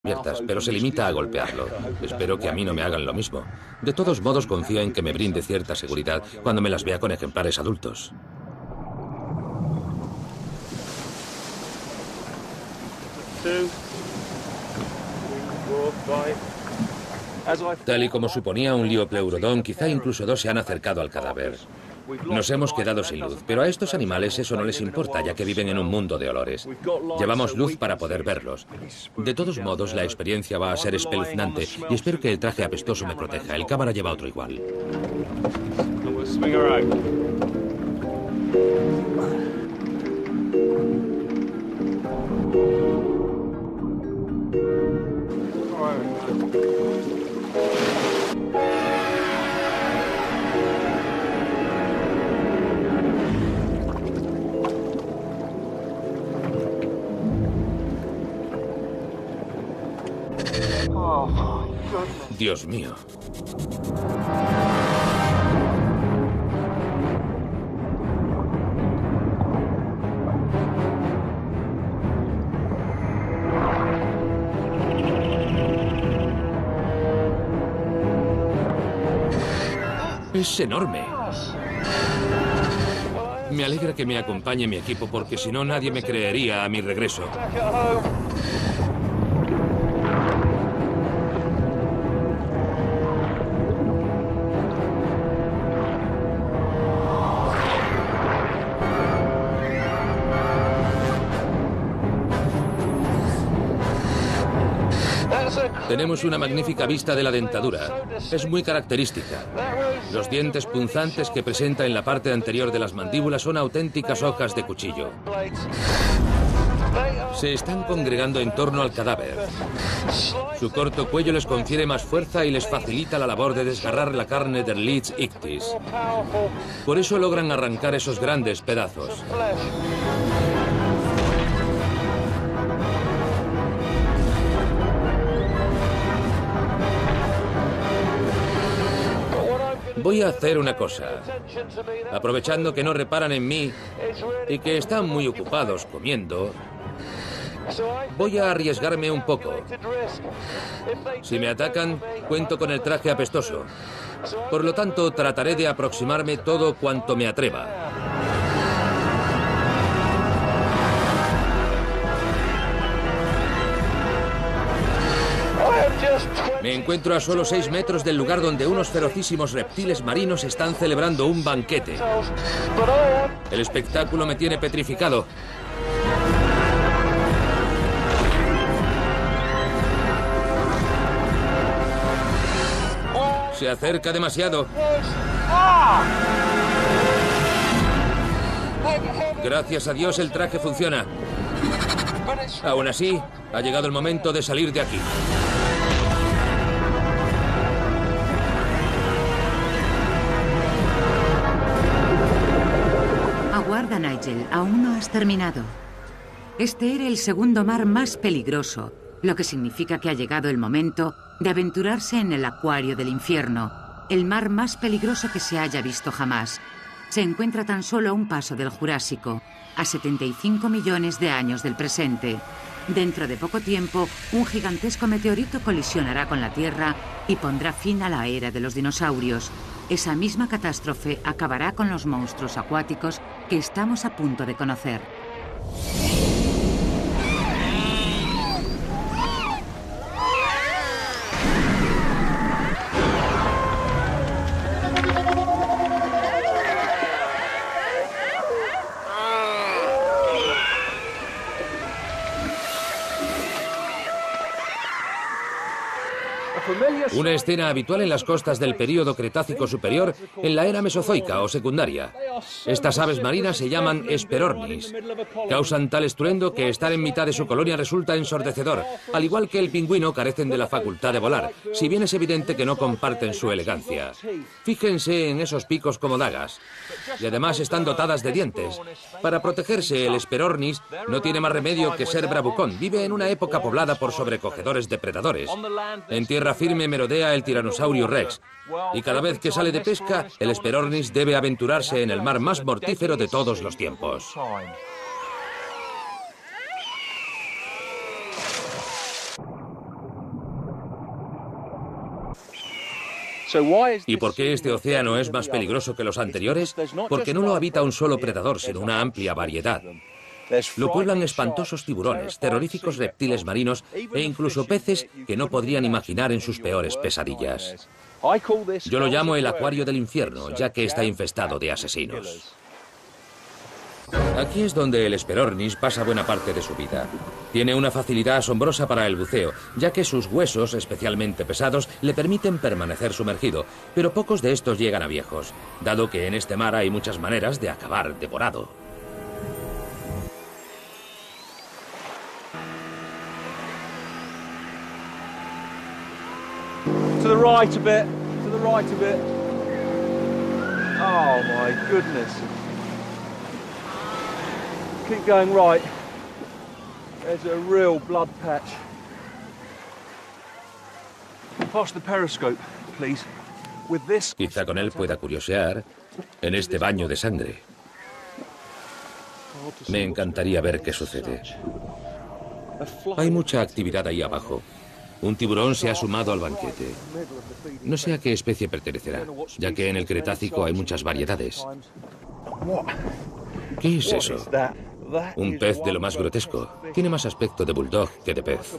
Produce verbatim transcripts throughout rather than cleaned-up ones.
abiertas, pero se limita a golpearlo. Espero que a mí no me hagan lo mismo. De todos modos, confío en que me brinde cierta seguridad cuando me las vea con ejemplares adultos. Tal y como suponía, un Liopleurodon, quizá incluso dos, se han acercado al cadáver. Nos hemos quedado sin luz, pero a estos animales eso no les importa, ya que viven en un mundo de olores. Llevamos luz para poder verlos. De todos modos, la experiencia va a ser espeluznante y espero que el traje apestoso me proteja. El cámara lleva otro igual. Dios mío. Es enorme. Me alegra que me acompañe mi equipo, porque si no, nadie me creería a mi regreso. Tenemos una magnífica vista de la dentadura. Es muy característica. Los dientes punzantes que presenta en la parte anterior de las mandíbulas son auténticas hojas de cuchillo. Se están congregando en torno al cadáver. Su corto cuello les confiere más fuerza y les facilita la labor de desgarrar la carne del Leech ictis. Por eso logran arrancar esos grandes pedazos. Voy a hacer una cosa. Aprovechando que no reparan en mí y que están muy ocupados comiendo, voy a arriesgarme un poco. Si me atacan, cuento con el traje apestoso. Por lo tanto, trataré de aproximarme todo cuanto me atreva. Me encuentro a solo seis metros del lugar donde unos ferocísimos reptiles marinos están celebrando un banquete. El espectáculo me tiene petrificado. Se acerca demasiado. Gracias a Dios el traje funciona. Aún así, ha llegado el momento de salir de aquí. Aguarda, Nigel, aún no has terminado. Este era el segundo mar más peligroso, lo que significa que ha llegado el momento de aventurarse en el acuario del infierno, el mar más peligroso que se haya visto jamás. Se encuentra tan solo a un paso del Jurásico, a setenta y cinco millones de años del presente. Dentro de poco tiempo, un gigantesco meteorito colisionará con la Tierra y pondrá fin a la era de los dinosaurios. Esa misma catástrofe acabará con los monstruos acuáticos que estamos a punto de conocer. Una escena habitual en las costas del período Cretácico superior en la era mesozoica o secundaria. Estas aves marinas se llaman Hesperornis. Causan tal estruendo que estar en mitad de su colonia resulta ensordecedor. Al igual que el pingüino, carecen de la facultad de volar, si bien es evidente que no comparten su elegancia. Fíjense en esos picos como dagas. Y además están dotadas de dientes. Para protegerse, el Hesperornis no tiene más remedio que ser bravucón. Vive en una época poblada por sobrecogedores depredadores. En tierra firme merodea el Tyrannosaurus Rex. Y cada vez que sale de pesca, el Hesperornis debe aventurarse en el mar más mortífero de todos los tiempos. ¿Y por qué este océano es más peligroso que los anteriores? Porque no lo habita un solo predador, sino una amplia variedad. Lo pueblan espantosos tiburones, terroríficos reptiles marinos e incluso peces que no podrían imaginar en sus peores pesadillas. Yo lo llamo el acuario del infierno, ya que está infestado de asesinos. Aquí es donde el Hesperornis pasa buena parte de su vida. Tiene una facilidad asombrosa para el buceo, ya que sus huesos, especialmente pesados, le permiten permanecer sumergido, pero pocos de estos llegan a viejos, dado que en este mar hay muchas maneras de acabar devorado. To the right a bit, to the right a bit. Oh my goodness. Keep going right. There's a real blood patch. Pass the periscope, please. With this... Quizá con él pueda curiosear en este baño de sangre. Me encantaría ver qué sucede. Hay mucha actividad ahí abajo. Un tiburón se ha sumado al banquete. No sé a qué especie pertenecerá, ya que en el Cretácico hay muchas variedades. ¿Qué es eso? Un pez de lo más grotesco. Tiene más aspecto de bulldog que de pez.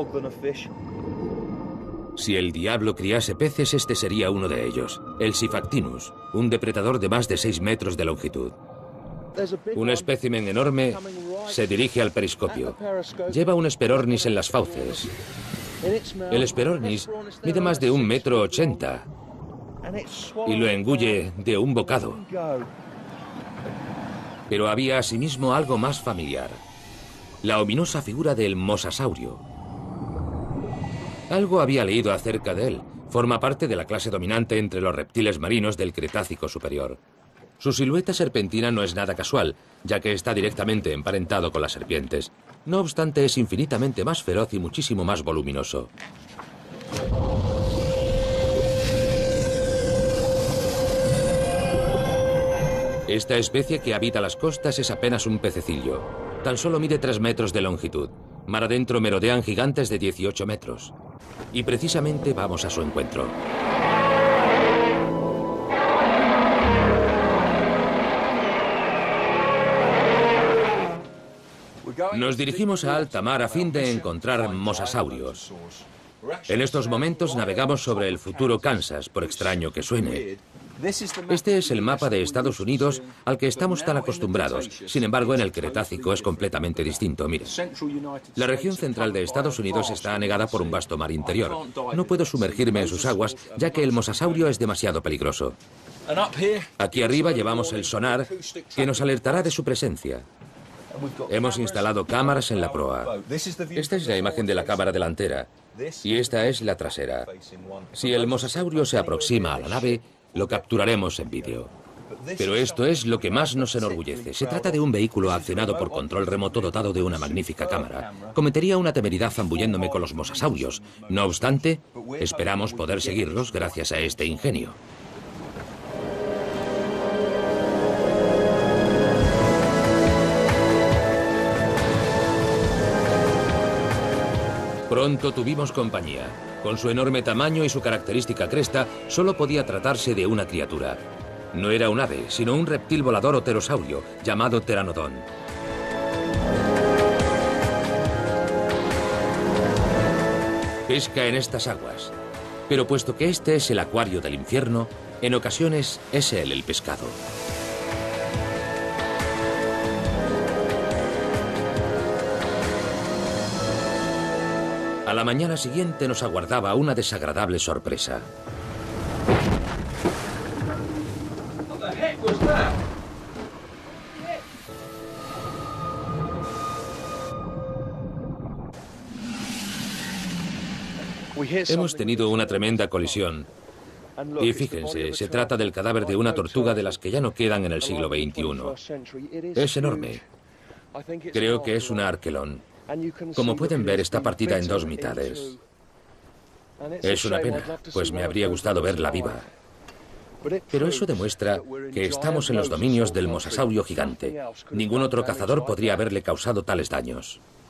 Si el diablo criase peces, este sería uno de ellos. El Sifactinus, un depredador de más de seis metros de longitud. Un espécimen enorme se dirige al periscopio. Lleva un Hesperornis en las fauces. El Hesperornis mide más de un metro ochenta y lo engulle de un bocado. Pero había asimismo algo más familiar: la ominosa figura del mosasaurio. Algo había leído acerca de él. Forma parte de la clase dominante entre los reptiles marinos del Cretácico superior. Su silueta serpentina no es nada casual, ya que está directamente emparentado con las serpientes. No obstante, es infinitamente más feroz y muchísimo más voluminoso. Esta especie que habita las costas es apenas un pececillo. Tan solo mide tres metros de longitud. Mar adentro merodean gigantes de dieciocho metros. Y precisamente vamos a su encuentro. Nos dirigimos a alta mar a fin de encontrar mosasaurios. En estos momentos navegamos sobre el futuro Kansas, por extraño que suene. Este es el mapa de Estados Unidos al que estamos tan acostumbrados. Sin embargo, en el Cretácico es completamente distinto. Mire, la región central de Estados Unidos está anegada por un vasto mar interior. No puedo sumergirme en sus aguas, ya que el mosasaurio es demasiado peligroso. Aquí arriba llevamos el sonar, que nos alertará de su presencia. Hemos instalado cámaras en la proa. Esta es la imagen de la cámara delantera y esta es la trasera. Si el mosasaurio se aproxima a la nave, lo capturaremos en vídeo. Pero esto es lo que más nos enorgullece. Se trata de un vehículo accionado por control remoto dotado de una magnífica cámara. Cometería una temeridad zambulléndome con los mosasaurios. No obstante, esperamos poder seguirlos gracias a este ingenio. Pronto tuvimos compañía. Con su enorme tamaño y su característica cresta, solo podía tratarse de una criatura. No era un ave, sino un reptil volador o pterosaurio, llamado Pteranodon. Pesca en estas aguas. Pero puesto que este es el acuario del infierno, en ocasiones es él el pescado. A la mañana siguiente nos aguardaba una desagradable sorpresa. Hemos tenido una tremenda colisión. Y fíjense, se trata del cadáver de una tortuga de las que ya no quedan en el siglo veintiuno. Es enorme. Creo que es una arquelón. Como pueden ver, está partida en dos mitades. Es una pena, pues me habría gustado verla viva. Pero eso demuestra que estamos en los dominios del mosasaurio gigante. Ningún otro cazador podría haberle causado tales daños.